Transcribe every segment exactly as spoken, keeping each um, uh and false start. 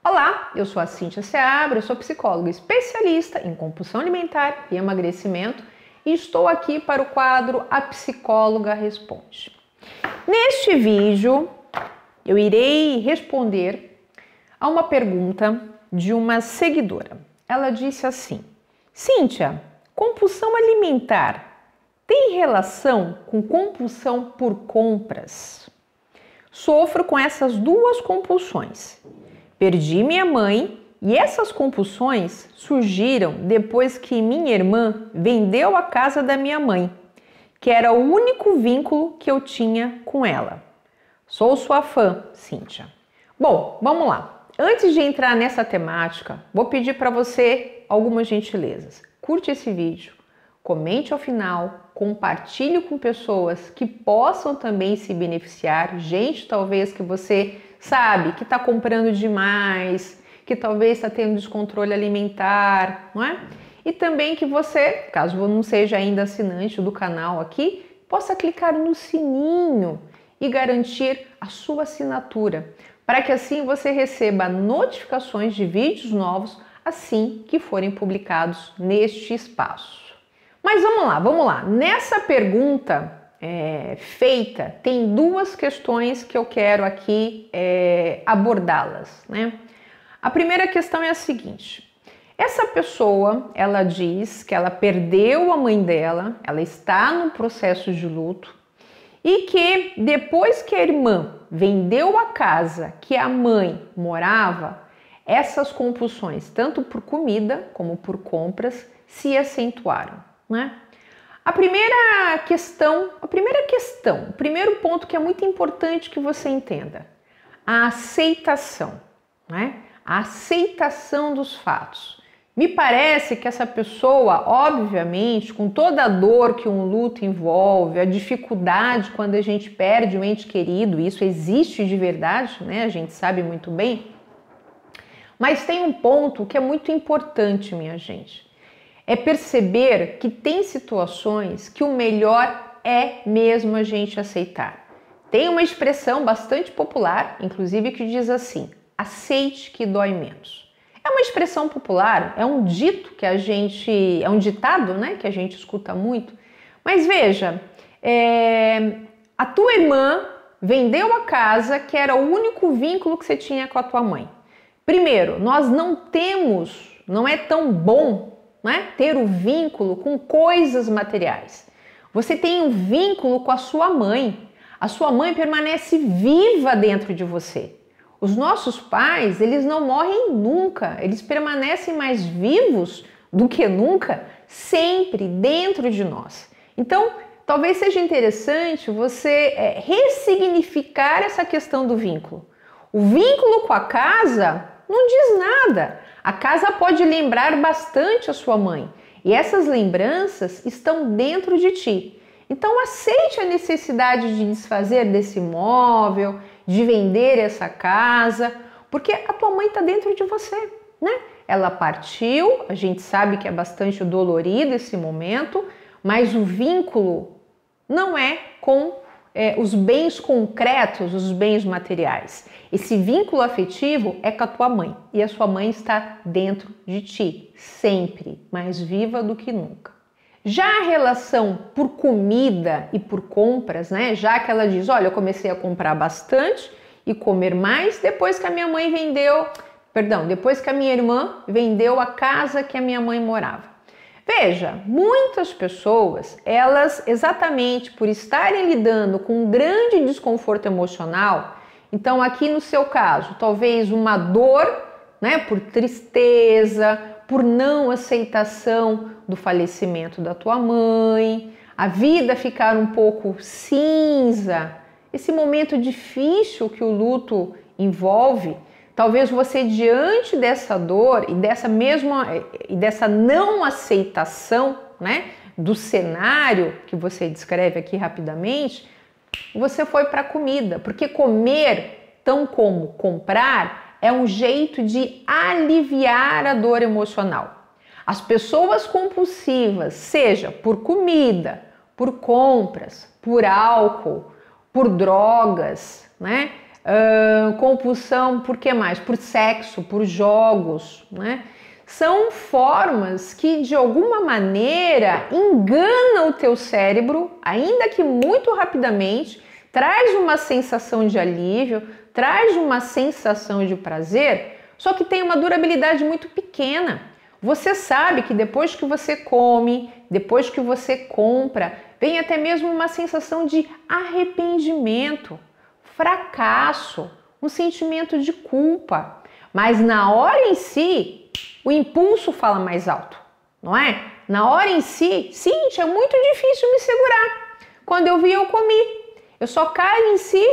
Olá, eu sou a Cíntia Seabra, eu sou psicóloga especialista em compulsão alimentar e emagrecimento e estou aqui para o quadro A Psicóloga Responde. Neste vídeo, eu irei responder a uma pergunta de uma seguidora. Ela disse assim: Cíntia, compulsão alimentar tem relação com compulsão por compras? Sofro com essas duas compulsões. Perdi minha mãe e essas compulsões surgiram depois que minha irmã vendeu a casa da minha mãe, que era o único vínculo que eu tinha com ela. Sou sua fã, Cíntia. Bom, vamos lá. Antes de entrar nessa temática, vou pedir para você algumas gentilezas. Curte esse vídeo, comente ao final, compartilhe com pessoas que possam também se beneficiar. Gente, talvez que você sabe que está comprando demais, que talvez está tendo descontrole alimentar, não é? E também que você, caso não seja ainda assinante do canal aqui, possa clicar no sininho e garantir a sua assinatura, para que assim você receba notificações de vídeos novos assim que forem publicados neste espaço. Mas vamos lá, vamos lá. Nessa pergunta é, feita, tem duas questões que eu quero aqui é, abordá-las, né? A primeira questão é a seguinte: essa pessoa, ela diz que ela perdeu a mãe dela, ela está no processo de luto e que depois que a irmã vendeu a casa que a mãe morava, essas compulsões, tanto por comida como por compras, se acentuaram, né? A primeira questão, a primeira questão, o primeiro ponto que é muito importante que você entenda, a aceitação, né? A aceitação dos fatos. Me parece que essa pessoa, obviamente, com toda a dor que um luto envolve, a dificuldade quando a gente perde um ente querido, isso existe de verdade, né? A gente sabe muito bem. Mas tem um ponto que é muito importante, minha gente. É perceber que tem situações que o melhor é mesmo a gente aceitar. Tem uma expressão bastante popular, inclusive, que diz assim: aceite que dói menos. É uma expressão popular, é um dito que a gente, é um ditado, né, que a gente escuta muito. Mas veja, é, a tua irmã vendeu a casa que era o único vínculo que você tinha com a tua mãe. Primeiro, nós não temos, não é tão bom, né, ter o vínculo com coisas materiais. Você tem um vínculo com a sua mãe. A sua mãe permanece viva dentro de você. Os nossos pais, eles não morrem nunca, eles permanecem mais vivos do que nunca, sempre dentro de nós. Então, talvez seja interessante você é, ressignificar essa questão do vínculo. O vínculo com a casa não diz nada. A casa pode lembrar bastante a sua mãe e essas lembranças estão dentro de ti. Então aceite a necessidade de desfazer desse imóvel, de vender essa casa, porque a tua mãe está dentro de você, né? Ela partiu, a gente sabe que é bastante dolorido esse momento, mas o vínculo não é com é, os bens concretos, os bens materiais. Esse vínculo afetivo é com a tua mãe e a sua mãe está dentro de ti, sempre, mais viva do que nunca. Já a relação por comida e por compras, né? Já que ela diz, olha, eu comecei a comprar bastante e comer mais depois que a minha mãe vendeu, perdão, depois que a minha irmã vendeu a casa que a minha mãe morava. Veja, muitas pessoas, elas exatamente por estarem lidando com um grande desconforto emocional, então aqui no seu caso, talvez uma dor, né, por tristeza, por não aceitação do falecimento da tua mãe, a vida ficar um pouco cinza, esse momento difícil que o luto envolve, talvez você diante dessa dor e dessa mesma e dessa não aceitação, né, do cenário que você descreve aqui rapidamente, você foi para a comida, porque comer, tão como comprar, é um jeito de aliviar a dor emocional. As pessoas compulsivas, seja por comida, por compras, por álcool, por drogas, né? uh, compulsão por que mais? Por sexo, por jogos, né? São formas que de alguma maneira enganam o teu cérebro, ainda que muito rapidamente, traz uma sensação de alívio, traz uma sensação de prazer, só que tem uma durabilidade muito pequena. Você sabe que depois que você come, depois que você compra, vem até mesmo uma sensação de arrependimento, fracasso, um sentimento de culpa. Mas na hora em si, o impulso fala mais alto, não é? Na hora em si, Cíntia, é muito difícil me segurar. Quando eu vi, eu comi. Eu só caio em si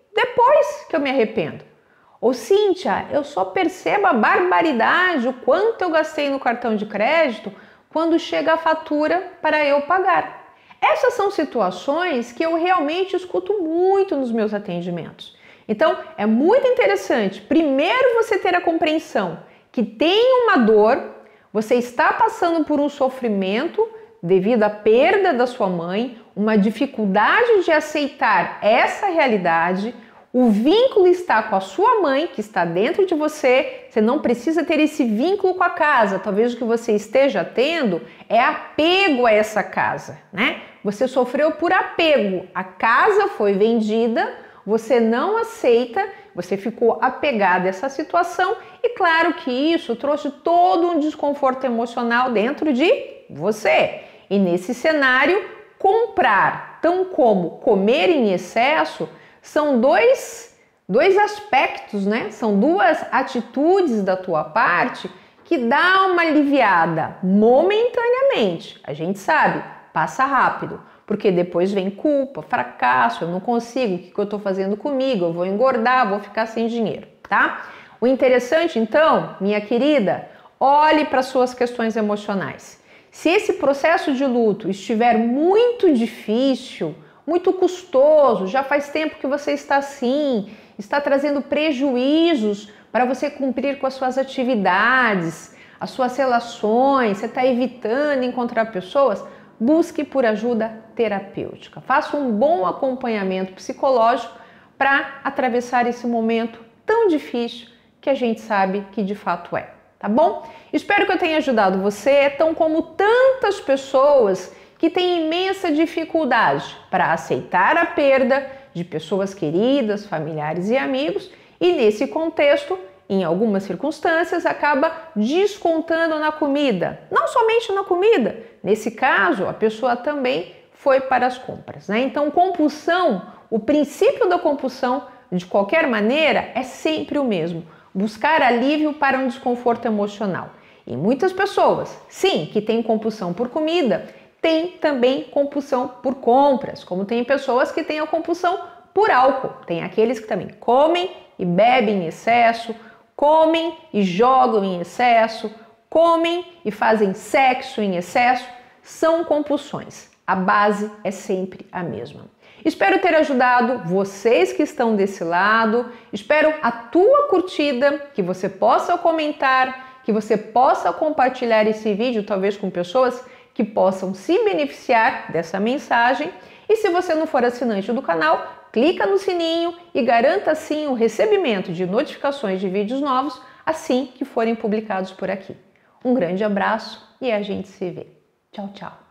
depois que eu me arrependo. Ou Cíntia, eu só percebo a barbaridade, o quanto eu gastei no cartão de crédito quando chega a fatura para eu pagar. Essas são situações que eu realmente escuto muito nos meus atendimentos. Então, é muito interessante, primeiro você ter a compreensão que tem uma dor, você está passando por um sofrimento devido à perda da sua mãe, uma dificuldade de aceitar essa realidade, o vínculo está com a sua mãe, que está dentro de você, você não precisa ter esse vínculo com a casa, talvez o que você esteja tendo é apego a essa casa, né? Você sofreu por apego, a casa foi vendida, você não aceita, você ficou apegado a essa situação e claro que isso trouxe todo um desconforto emocional dentro de você. E nesse cenário, comprar, tão como comer em excesso, são dois, dois aspectos, né? São duas atitudes da tua parte que dá uma aliviada momentaneamente. A gente sabe, passa rápido. Porque depois vem culpa, fracasso, eu não consigo, o que eu estou fazendo comigo? Eu vou engordar, vou ficar sem dinheiro, tá? O interessante, então, minha querida, olhe para suas questões emocionais. Se esse processo de luto estiver muito difícil, muito custoso, já faz tempo que você está assim, está trazendo prejuízos para você cumprir com as suas atividades, as suas relações, você está evitando encontrar pessoas, busque por ajuda terapêutica. Faça um bom acompanhamento psicológico para atravessar esse momento tão difícil que a gente sabe que de fato é, tá bom? Espero que eu tenha ajudado você, tão como tantas pessoas que têm imensa dificuldade para aceitar a perda de pessoas queridas, familiares e amigos e nesse contexto, em algumas circunstâncias, acaba descontando na comida. Não somente na comida, nesse caso, a pessoa também foi para as compras, né? Então, compulsão, o princípio da compulsão, de qualquer maneira, é sempre o mesmo. Buscar alívio para um desconforto emocional. E muitas pessoas, sim, que têm compulsão por comida, têm também compulsão por compras, como tem pessoas que têm a compulsão por álcool. Tem aqueles que também comem e bebem em excesso, comem e jogam em excesso, comem e fazem sexo em excesso, são compulsões. A base é sempre a mesma. Espero ter ajudado vocês que estão desse lado, espero a tua curtida, que você possa comentar, que você possa compartilhar esse vídeo, talvez com pessoas que possam se beneficiar dessa mensagem. E se você não for assinante do canal, clica no sininho e garanta assim o recebimento de notificações de vídeos novos assim que forem publicados por aqui. Um grande abraço e a gente se vê. Tchau, tchau!